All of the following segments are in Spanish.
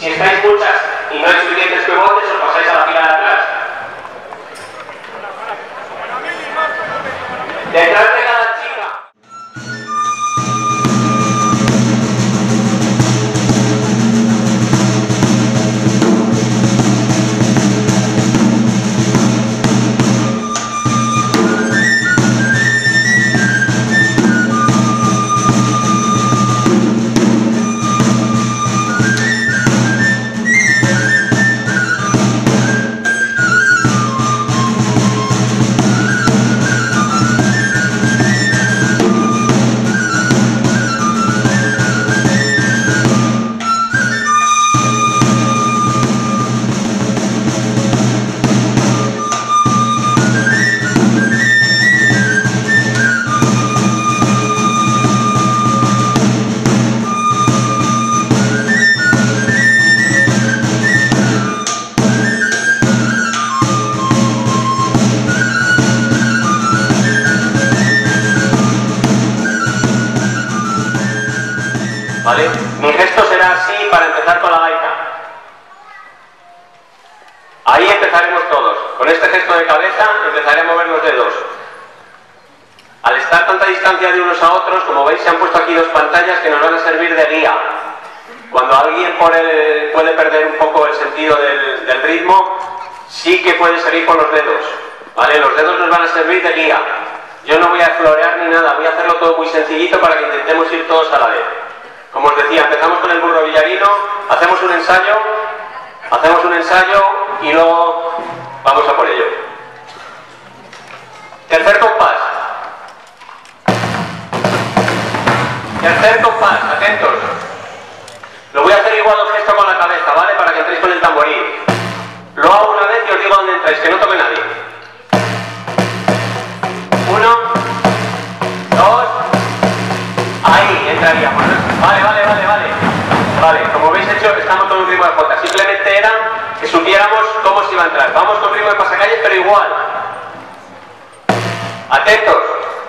Si estáis muchas y no hay suficientes pivotes, os pasáis a la fila de atrás. Detrás de cada chica. ¿Vale? Mi gesto será así para empezar con la gaita. Ahí empezaremos todos. Con este gesto de cabeza empezaré a mover los dedos. Al estar a tanta distancia de unos a otros, como veis se han puesto aquí dos pantallas que nos van a servir de guía. Cuando alguien puede perder un poco el sentido del ritmo, sí que puede seguir con los dedos. ¿Vale? Los dedos nos van a servir de guía. Yo no voy a florear ni nada, voy a hacerlo todo muy sencillito para que intentemos ir todos a la vez. Como os decía, empezamos con el burro villarino, hacemos un ensayo y luego vamos a por ello. Tercer compás. Tercer compás, atentos. Lo voy a hacer igual el gesto con la cabeza, ¿vale? Para que entréis con el tamborín. Lo hago una vez y os digo dónde entráis, que no toque nadie. 1, 2, ahí entraríamos, ¿no? Vale, como habéis hecho, estamos con un ritmo de jota. Simplemente era que supiéramos cómo se iba a entrar. Vamos con ritmo de pasacalles, pero igual. Atentos.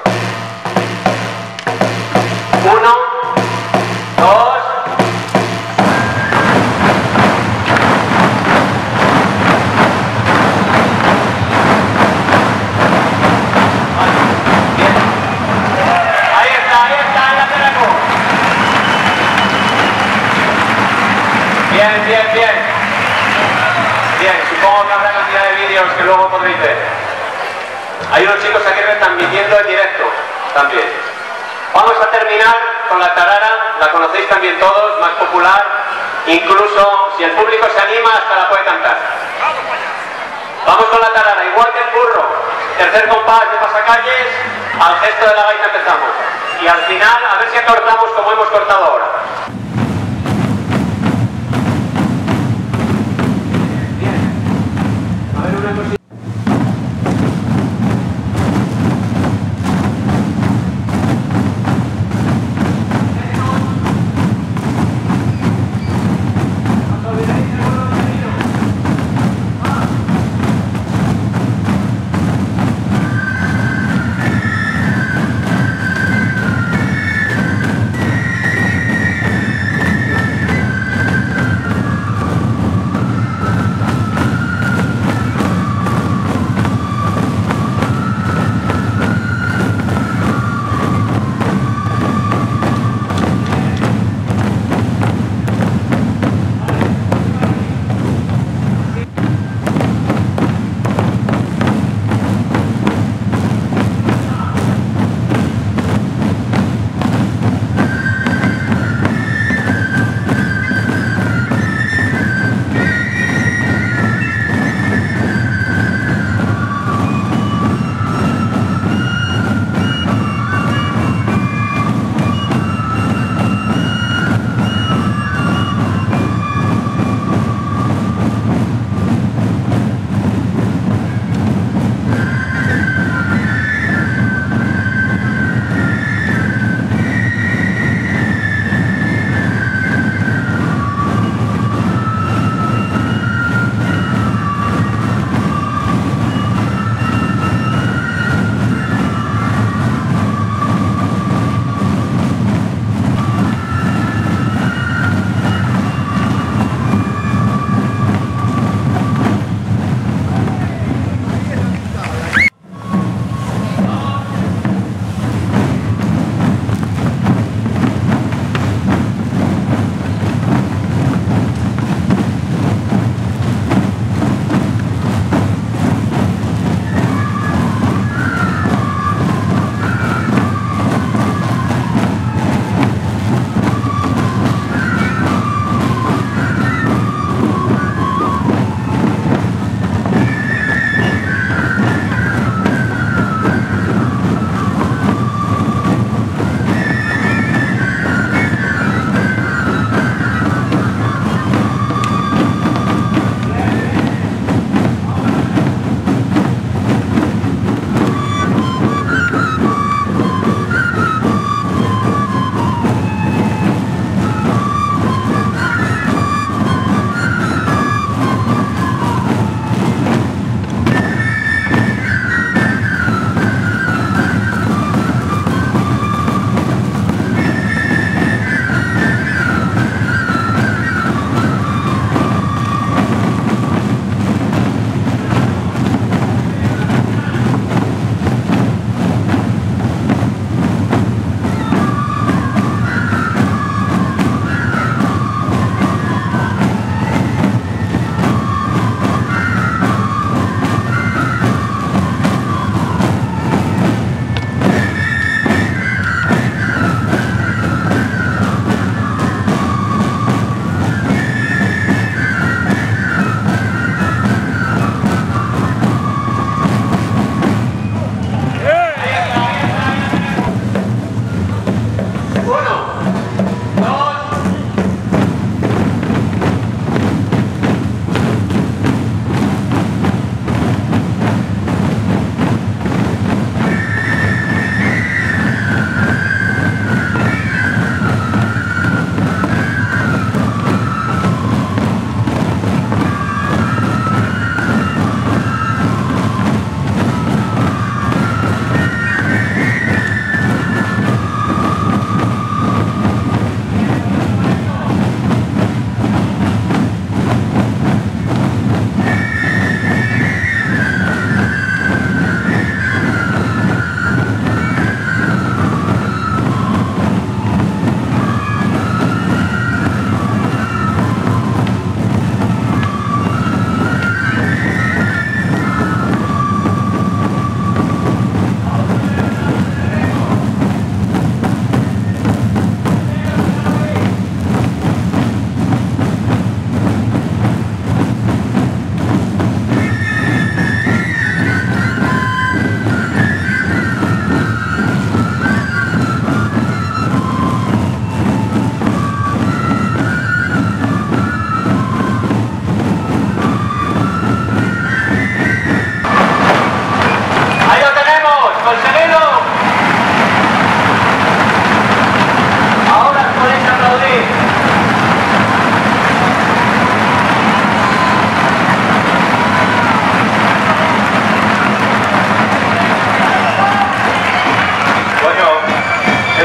1, 2. Bien, supongo que habrá cantidad de vídeos que luego podréis ver. Hay unos chicos aquí retransmitiendo en directo también. Vamos a terminar con la tarara, la conocéis también todos, más popular. Incluso si el público se anima hasta la puede cantar. Vamos con la tarara, igual que el burro. Tercer compás de pasacalles, al gesto de la gaita empezamos. Y al final a ver si acortamos como hemos cortado ahora.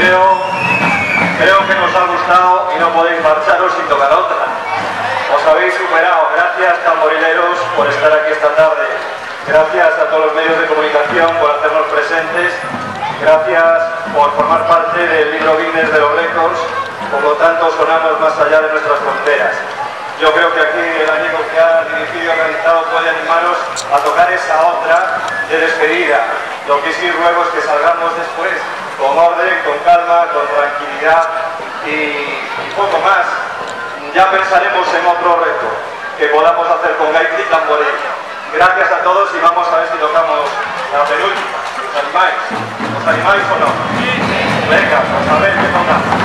Creo que nos ha gustado y no podéis marcharos sin tocar otra. Os habéis superado. Gracias, tamborileros, por estar aquí esta tarde. Gracias a todos los medios de comunicación por hacernos presentes. Gracias por formar parte del libro Guinness de los récords. Por lo tanto, sonamos más allá de nuestras fronteras. Yo creo que aquí el amigo que ha dirigido y realizado puede animaros a tocar esa otra de despedida. Lo que sí ruego es que salgamos después con orden, con calma, con tranquilidad y poco más. Ya pensaremos en otro reto que podamos hacer con gaita y tamboril. Gracias a todos y vamos a ver si tocamos la penúltima. ¿Os animáis? ¿Os animáis o no? Venga, pues a ver qué tocamos.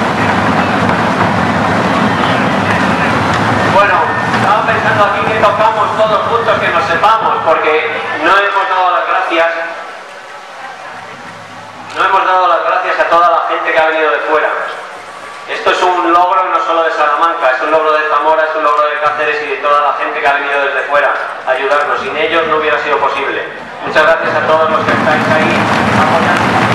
Bueno, estaba pensando aquí que tocamos todos juntos, que nos sepamos, porque no hemos dado las gracias. No hemos dado las gracias a toda la gente que ha venido de fuera. Esto es un logro no solo de Salamanca, es un logro de Zamora, es un logro de Cáceres y de toda la gente que ha venido desde fuera a ayudarnos. Sin ellos no hubiera sido posible. Muchas gracias a todos los que estáis ahí apoyando.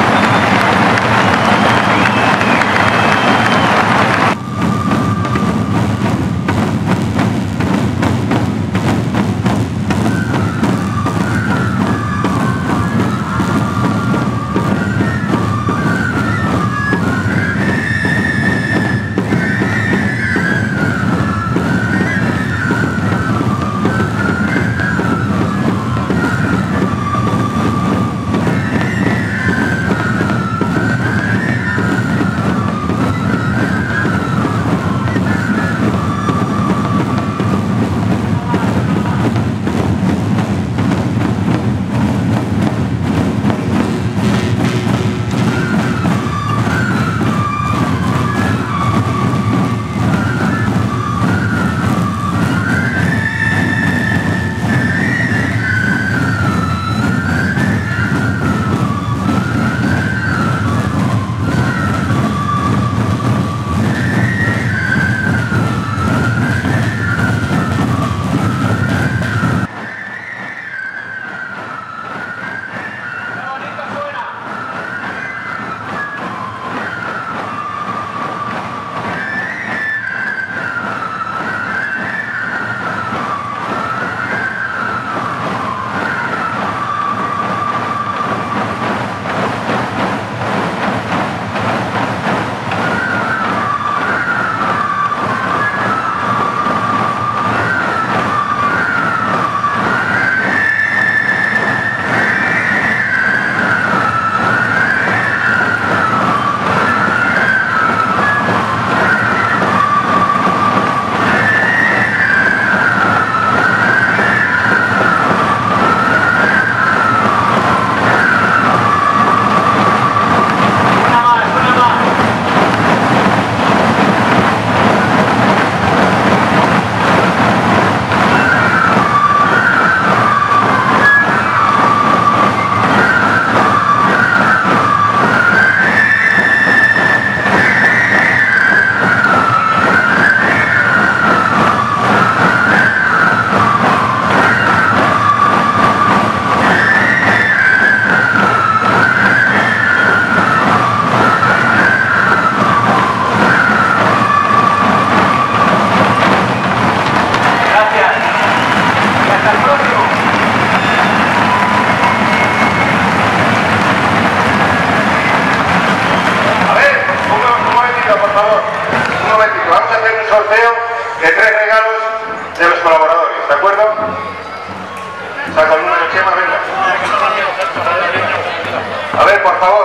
sorteo de 3 regalos de los colaboradores, ¿de acuerdo? Saca el número, Chema, venga. A ver, por favor.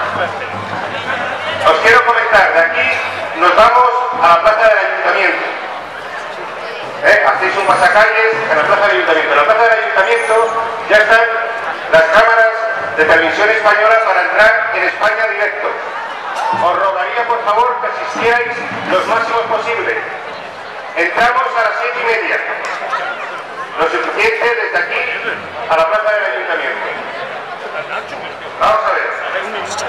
Os quiero comentar, de aquí nos vamos a la plaza del Ayuntamiento. Hacéis un pasacalles en la plaza del Ayuntamiento. En la plaza del Ayuntamiento ya están las cámaras de televisión española para entrar en España directo. Os rogaría, por favor, que asistierais los máximos posibles. Entramos a las 7:30. Lo suficiente desde aquí a la plaza del Ayuntamiento. Vamos a ver.